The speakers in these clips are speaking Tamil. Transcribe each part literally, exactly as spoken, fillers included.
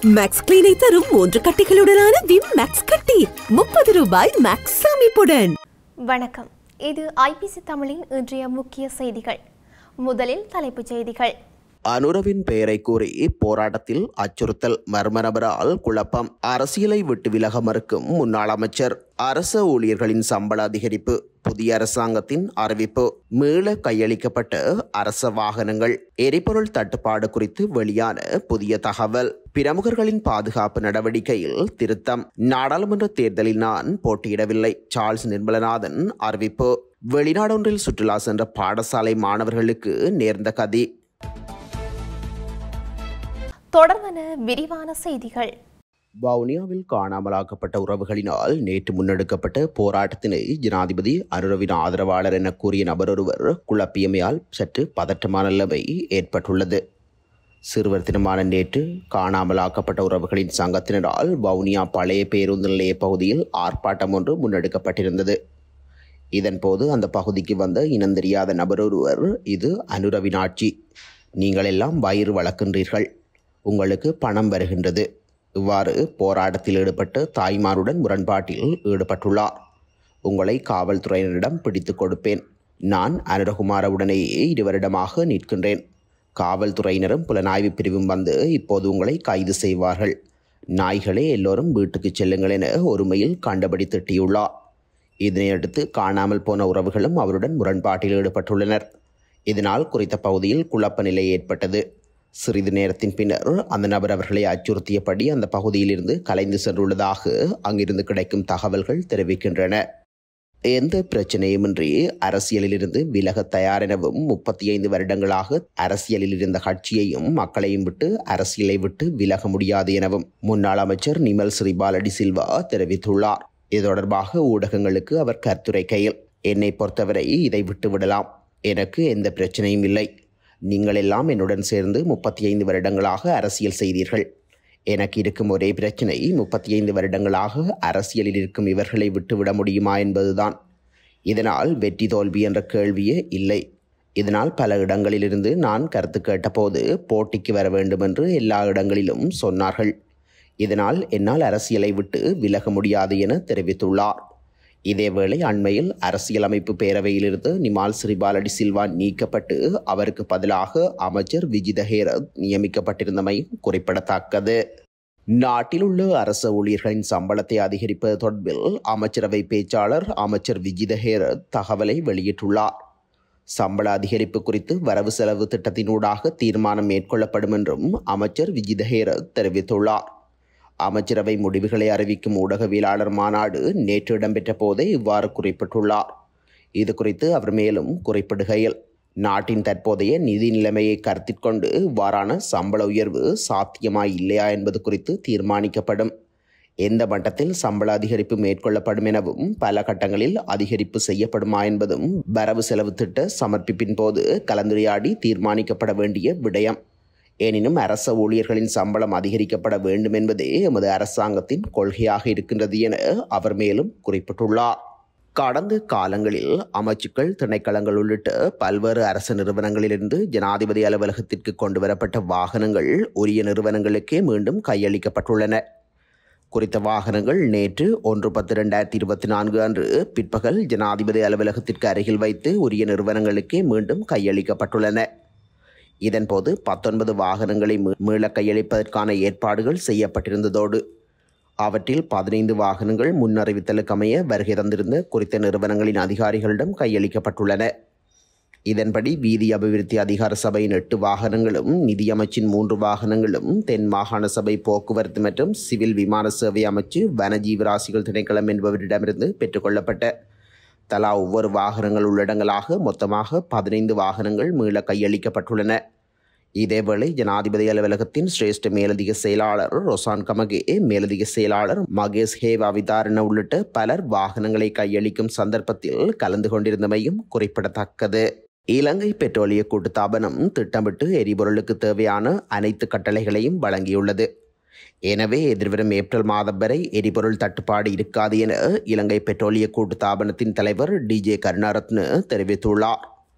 மேக்ஸ் கிளீனை தரும் மூன்று கட்டிகளுடனான விம் மேக்ஸ் கட்டி முப்பது ரூபாய் மேக்ஸ் சேமிப்புடன். வணக்கம், இது ஐபிசி தமிழின் இன்றைய முக்கிய செய்திகள். முதலில் தலைப்புச் செய்திகள். அனுரவின் பெயரை கூறி போராட்டத்தில் அச்சுறுத்தல், மர்ம நபரால் குழப்பம், அரசியலை விட்டு விலக மறுக்கும் முன்னாள் அமைச்சர், அரச ஊழியர்களின் சம்பள அதிகரிப்பு, புதிய அரசாங்கத்தின் அறிவிப்பு, மீள கையளிக்கப்பட்ட அரச வாகனங்கள், எரிபொருள் தட்டுப்பாடு குறித்து வெளியான புதிய தகவல், பிரமுகர்களின் பாதுகாப்பு நடவடிக்கையில் திருத்தம், நாடாளுமன்ற தேர்தலில் நான் போட்டியிடவில்லை, சார்ல்ஸ் நிர்மலநாதன் அறிவிப்பு, வெளிநாடொன்றில் சுற்றுலா சென்ற பாடசாலை மாணவர்களுக்கு நேர்ந்த கதி. தொடர்பான விரிவான செய்திகள். வவுனியாவில் காணாமலாக்கப்பட்ட உறவுகளினால் நேற்று முன்னெடுக்கப்பட்ட போராட்டத்தினை ஜனாதிபதி அனுரவின் ஆதரவாளர் என கூறிய நபரொருவர் குழப்பியமையால் சற்று பதற்றமான நிலைமை ஏற்பட்டுள்ளது. சிறுவர் தினமான நேற்று காணாமலாக்கப்பட்ட உறவுகளின் சங்கத்தினரால் வவுனியா பழைய பேருந்து நிலைய பகுதியில் ஆர்ப்பாட்டம் ஒன்று முன்னெடுக்கப்பட்டிருந்தது. இதன்போது அந்த பகுதிக்கு வந்த இனந்தெரியாத நபரொருவர், இது அனுரவின் ஆட்சி, நீங்கள் எல்லாம் வயிறு வளர்க்கின்றீர்கள், உங்களுக்கு பணம் வருகின்றது, இவ்வாறு போராட்டத்தில் ஈடுபட்டு தாய்மாருடன் முரண்பாட்டில் ஈடுபட்டுள்ளார். உங்களை காவல்துறையினரிடம் பிடித்து கொடுப்பேன். நான் அனுரகுமாரவுடனேயே இருவரிடமாக நிற்கின்றேன். காவல்துறையினரும் புலனாய்வு பிரிவும் வந்து இப்போது உங்களை கைது செய்வார்கள். நாய்களே, எல்லோரும் வீட்டுக்கு செல்லுங்கள் என ஒருமையில் கண்டபடி திட்டியுள்ளார். இதனையடுத்து காணாமல் போன உறவுகளும் அவருடன் முரண்பாட்டில் ஈடுபட்டுள்ளனர். இதனால் குறித்த பகுதியில் குழப்ப நிலை ஏற்பட்டது. சிறிது நேரத்தின் பின்னர் அந்த நபர் அவர்களை அச்சுறுத்தியபடி அந்த பகுதியிலிருந்து கலைந்து சென்றுள்ளதாக அங்கிருந்து கிடைக்கும் தகவல்கள் தெரிவிக்கின்றன. எந்த பிரச்சனையுமின்றி அரசியலிலிருந்து விலக தயார் எனவும் முப்பத்தி ஐந்து வருடங்களாக அரசியலில் இருந்த கட்சியையும் மக்களையும் விட்டு அரசியலை விட்டு விலக முடியாது எனவும் முன்னாள் அமைச்சர் நிமல் ஸ்ரீபாலடி சில்வா தெரிவித்துள்ளார். இது தொடர்பாக ஊடகங்களுக்கு அவர் கருத்துரைக்கையில், என்னை பொறுத்தவரை இதை விட்டு விடலாம், எனக்கு எந்த பிரச்சனையும் இல்லை. நீங்கள் எல்லாம் என்னுடன் சேர்ந்து முப்பத்தி ஐந்து வருடங்களாக அரசியல் செய்தீர்கள். எனக்கு இருக்கும் ஒரே பிரச்சனை, முப்பத்தி ஐந்து வருடங்களாக அரசியலில் இருக்கும் இவர்களை விட்டுவிட முடியுமா என்பதுதான். இதனால் வெற்றி தோல்வி என்ற கேள்வியே இல்லை. இதனால் பல இடங்களிலிருந்து நான் கருத்து கேட்டபோது போட்டிக்கு வர வேண்டும் என்று எல்லா இடங்களிலும் சொன்னார்கள். இதனால் என்னால் அரசியலை விட்டு விலக முடியாது என தெரிவித்துள்ளார். இதேவேளை அண்மையில் அரசியலமைப்பு பேரவையிலிருந்து நிமால் ஸ்ரீபாலடி சில்வா நீக்கப்பட்டு அவருக்கு பதிலாக அமைச்சர் விஜித ஹேரத் நியமிக்கப்பட்டிருந்தமையும் குறிப்பிடத்தக்கது. நாட்டில் உள்ள அரச ஊழியர்களின் சம்பளத்தை அதிகரிப்பது தொடர்பில் அமைச்சரவை பேச்சாளர் அமைச்சர் விஜித ஹேரத் தகவலை வெளியிட்டுள்ளார். சம்பள அதிகரிப்பு குறித்து வரவு செலவு திட்டத்தினூடாக தீர்மானம் மேற்கொள்ளப்படும் என்றும் அமைச்சர் விஜித ஹேரத் தெரிவித்துள்ளார். அமைச்சரவை முடிவுகளை அறிவிக்கும் ஊடகவியலாளர் மாநாடு நேற்று இடம்பெற்ற போதே இவ்வாறு குறிப்பிட்டுள்ளார். இது குறித்து அவர் மேலும் குறிப்பிடுகையில், நாட்டின் தற்போதைய நிதி நிலைமையை கருத்தில் கொண்டு இவ்வாறான சம்பள உயர்வு சாத்தியமா இல்லையா என்பது குறித்து தீர்மானிக்கப்படும். எந்த மட்டத்தில் சம்பள அதிகரிப்பு மேற்கொள்ளப்படும் எனவும் பல கட்டங்களில் அதிகரிப்பு செய்யப்படுமா என்பதும் வரவு செலவு திட்ட சமர்ப்பிப்பின் போது கலந்துரையாடி தீர்மானிக்கப்பட வேண்டிய விடயம். எனினும் அரச ஊழியர்களின் சம்பளம் அதிகரிக்கப்பட வேண்டும் என்பதே எமது அரசாங்கத்தின் கொள்கையாக இருக்கின்றது என அவர் மேலும் குறிப்பிட்டுள்ளார். கடந்த காலங்களில் அமைச்சுக்கள், திணைக்களங்கள் உள்ளிட்ட பல்வேறு அரசு நிறுவனங்களிலிருந்து ஜனாதிபதி அலுவலகத்திற்கு கொண்டுவரப்பட்ட வாகனங்கள் உரிய நிறுவனங்களுக்கே மீண்டும் கையளிக்கப்பட்டுள்ளன. குறித்த வாகனங்கள் நேற்று ஒன்று பத்து இரண்டாயிரத்தி இருபத்தி நான்கு அன்று பிற்பகல் ஜனாதிபதி அலுவலகத்திற்கு அருகில் வைத்து உரிய நிறுவனங்களுக்கே மீண்டும் கையளிக்கப்பட்டுள்ளன. இதன்போது பத்தொன்பது வாகனங்களை மீள கையளிப்பதற்கான ஏற்பாடுகள் செய்யப்பட்டிருந்ததோடு அவற்றில் பதினைந்து வாகனங்கள் முன் அறிவித்தலுக்கமைய வருகை தந்திருந்த குறித்த நிறுவனங்களின் அதிகாரிகளிடம் கையளிக்கப்பட்டுள்ளன. இதன்படி வீதி அபிவிருத்தி அதிகார சபையின் எட்டு வாகனங்களும், நிதியமைச்சின் மூன்று வாகனங்களும், தென் மாகாண சபை போக்குவரத்து மற்றும் சிவில் விமான சேவை அமைச்சு, வனஜீவராசிகள் திணைக்களம் என்பவரிடமிருந்து பெற்றுக்கொள்ளப்பட்ட தலா ஒவ்வொரு வாகனங்கள் உள்ளடங்கலாக மொத்தமாக பதினைந்து வாகனங்கள் மீள கையளிக்கப்பட்டுள்ளன. இதேவேளை ஜனாதிபதி அலுவலகத்தின் சிரேஷ்ட மேலதிக செயலாளர் ரொசான் கமகே, மேலதிக செயலாளர் மகேஷ் ஹேவா விதாரண உள்ளிட்ட பலர் வாகனங்களை கையளிக்கும் சந்தர்ப்பத்தில் கலந்து கொண்டிருந்தமையும் குறிப்பிடத்தக்கது. இலங்கை பெட்ரோலிய கூட்டுத்தாபனம் திட்டமிட்டு எரிபொருளுக்கு தேவையான அனைத்து கட்டளைகளையும் வழங்கியுள்ளது. எனவே எதிர்வரும் ஏப்ரல் மாதம் வரை எரிபொருள் தட்டுப்பாடு இருக்காது என இலங்கை பெட்ரோலிய கூட்டுத்தாபனத்தின் தலைவர் டி ஜே கருணாரத்ன தெரிவித்துள்ளார்.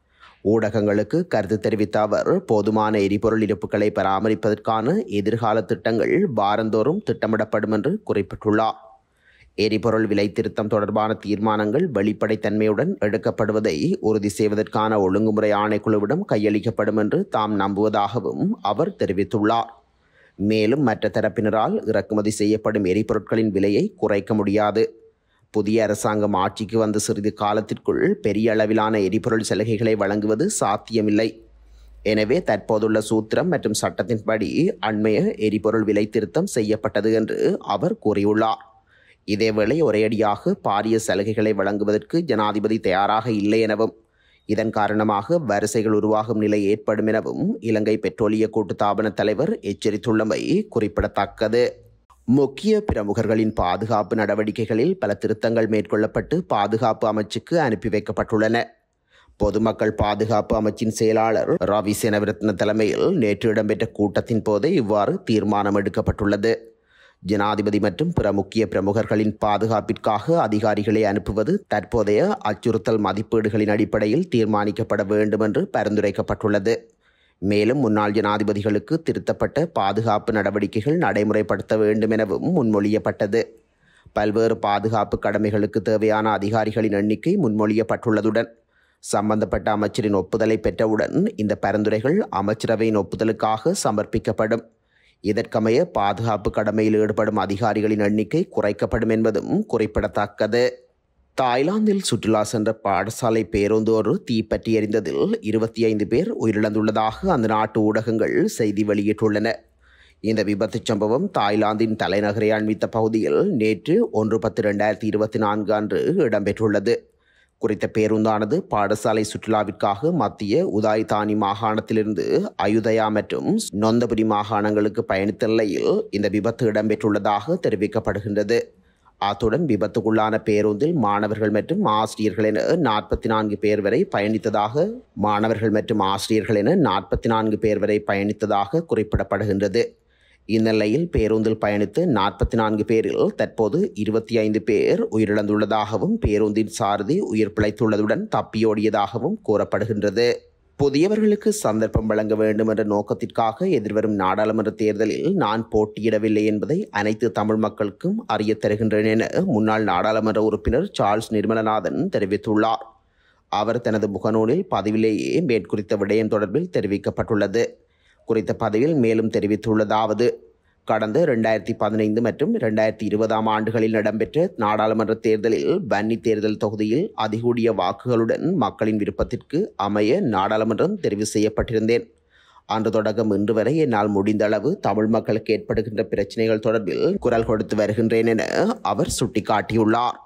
ஊடகங்களுக்கு கருத்து தெரிவித்த அவர் போதுமான எரிபொருள் இருப்புகளை பராமரிப்பதற்கான எதிர்கால திட்டங்கள் வாரந்தோறும் திட்டமிடப்படும் என்று குறிப்பிட்டுள்ளார். எரிபொருள் விலை திருத்தம் தொடர்பான தீர்மானங்கள் வெளிப்படைத்தன்மையுடன் எடுக்கப்படுவதை உறுதி செய்வதற்கான ஒழுங்குமுறை ஆணைக்குழுவிடம் கையளிக்கப்படும் என்று தாம் நம்புவதாகவும் அவர் தெரிவித்துள்ளார். மேலும் மற்ற தரப்பினரால் இறக்குமதி செய்யப்படும் எரிபொருட்களின் விலையை குறைக்க முடியாது. புதிய அரசாங்கம் ஆட்சிக்கு வந்து சிறிது காலத்திற்குள் பெரிய அளவிலான எரிபொருள் சலுகைகளை வழங்குவது சாத்தியமில்லை. எனவே தற்போதுள்ள சூத்திரம் மற்றும் சட்டத்தின்படி அண்மைய எரிபொருள் விலை திருத்தம் செய்யப்பட்டது என்று அவர் கூறியுள்ளார். இதேவேளை ஒரேயடியாக பாரிய சலுகைகளை வழங்குவதற்கு ஜனாதிபதி தயாராக இல்லை எனவும் இதன் காரணமாக வரிசைகள் உருவாகும் நிலை ஏற்படும் எனவும் இலங்கை பெட்ரோலிய கூட்டுத்தாபன தலைவர் எச்சரித்துள்ளமை குறிப்பிடத்தக்கது. முக்கிய பிரமுகர்களின் பாதுகாப்பு நடவடிக்கைகளில் பல திருத்தங்கள் மேற்கொள்ளப்பட்டு பாதுகாப்பு அமைச்சுக்கு அனுப்பி வைக்கப்பட்டுள்ளன. பொதுமக்கள் பாதுகாப்பு அமைச்சின் செயலாளர் ரவி சேனவிரத்ன தலைமையில் நேற்று இடம்பெற்ற கூட்டத்தின் போதே இவ்வாறு தீர்மானம் எடுக்கப்பட்டுள்ளது. ஜனாதிபதி மற்றும் பிற முக்கிய பிரமுகர்களின் பாதுகாப்பிற்காக அதிகாரிகளை அனுப்புவது தற்போதைய அச்சுறுத்தல் மதிப்பீடுகளின் அடிப்படையில் தீர்மானிக்கப்பட வேண்டும் என்று பரிந்துரைக்கப்பட்டுள்ளது. மேலும் முன்னாள் ஜனாதிபதிகளுக்கு திருத்தப்பட்ட பாதுகாப்பு நடவடிக்கைகள் நடைமுறைப்படுத்த வேண்டும் எனவும் முன்மொழியப்பட்டது. பல்வேறு பாதுகாப்பு கடமைகளுக்கு தேவையான அதிகாரிகளின் எண்ணிக்கை முன்மொழியப்பட்டுள்ளதுடன் சம்பந்தப்பட்ட அமைச்சரின் ஒப்புதலை பெற்றவுடன் இந்த பரிந்துரைகள் அமைச்சரவையின் ஒப்புதலுக்காக சமர்ப்பிக்கப்படும். இதற்கமைய பாதுகாப்பு கடமையில் ஈடுபடும் அதிகாரிகளின் எண்ணிக்கை குறைக்கப்படும் என்பதும் குறிப்பிடத்தக்கது. தாய்லாந்தில் சுற்றுலா சென்ற பாடசாலை பேருந்து ஒரு தீப்பற்றி எரிந்ததில் இருபத்தி ஐந்து பேர் உயிரிழந்துள்ளதாக அந்த நாட்டு ஊடகங்கள் செய்தி வெளியிட்டுள்ளன. இந்த விபத்து சம்பவம் தாய்லாந்தின் தலைநகரை அண்மித்த பகுதியில் நேற்று ஒன்று பத்து ரெண்டாயிரத்தி இருபத்தி நான்கு அன்று இடம்பெற்றுள்ளது. குறித்த பேருந்தானது பாடசாலை சுற்றுலாவிற்காக மத்திய உதாய்தானி மாகாணத்திலிருந்து அயுதயா மற்றும் நொந்தபுரி மாகாணங்களுக்கு பயணித்த நிலையில் இந்த விபத்து இடம்பெற்றுள்ளதாக தெரிவிக்கப்படுகின்றது. அத்துடன் விபத்துக்குள்ளான பேருந்தில் மாணவர்கள் மற்றும் ஆசிரியர்கள் என நாற்பத்தி நான்கு பேர் வரை பயணித்ததாக மாணவர்கள் மற்றும் ஆசிரியர்கள் என நாற்பத்தி நான்கு பேர் வரை பயணித்ததாக குறிப்பிடப்படுகின்றது. இந்நிலையில் பேருந்தில் பயணித்து நாற்பத்தி நான்கு பேரில் தற்போது இருபத்தி ஐந்து பேர் உயிரிழந்துள்ளதாகவும் பேருந்தின் சாரதி உயிர் பிழைத்துள்ளதுடன் தப்பியோடியதாகவும் கூறப்படுகின்றது. புதியவர்களுக்கு சந்தர்ப்பம் வழங்க வேண்டும் என்ற நோக்கத்திற்காக எதிர்வரும் நாடாளுமன்ற தேர்தலில் நான் போட்டியிடவில்லை என்பதை அனைத்து தமிழ் மக்களுக்கும் அறிய தருகின்றேன் என முன்னாள் நாடாளுமன்ற உறுப்பினர் சார்ல்ஸ் நிர்மலநாதன் தெரிவித்துள்ளார். அவர் தனது முகநூலில் பதிவிலேயே மேற்குறித்த விடயம் தொடர்பில் தெரிவிக்கப்பட்டுள்ளது. குறித்த பதிவில் மேலும் தெரிவித்துள்ளதாவது: கடந்த இரண்டாயிரத்தி பதினைந்து மற்றும் இரண்டாயிரத்தி இருபதாம் ஆண்டுகளில் இடம்பெற்ற நாடாளுமன்ற தேர்தலில் வன்னி தேர்தல் தொகுதியில் அதிகூடிய வாக்குகளுடன் மக்களின் விருப்பத்திற்கு அமைய நாடாளுமன்றம் தெரிவு செய்யப்பட்டிருந்தேன். அன்று தொடக்கம் இன்று வரை என்னால் முடிந்த அளவு தமிழ் மக்களுக்கு ஏற்படுகின்ற பிரச்சனைகள் தொடர்பில் குரல் கொடுத்து வருகின்றேன் என அவர் சுட்டிக்காட்டியுள்ளார்.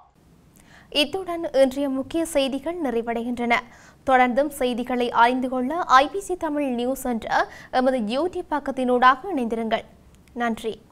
இத்துடன் இன்றைய முக்கிய செய்திகள் நிறைவடைகின்றன. தொடர்ந்தும் செய்திகளை அறிந்து கொள்ள ஐபிசி தமிழ் நியூஸ் என்ற எமது யூடியூப் பக்கத்தினூடாக இணைந்திருங்கள். நன்றி.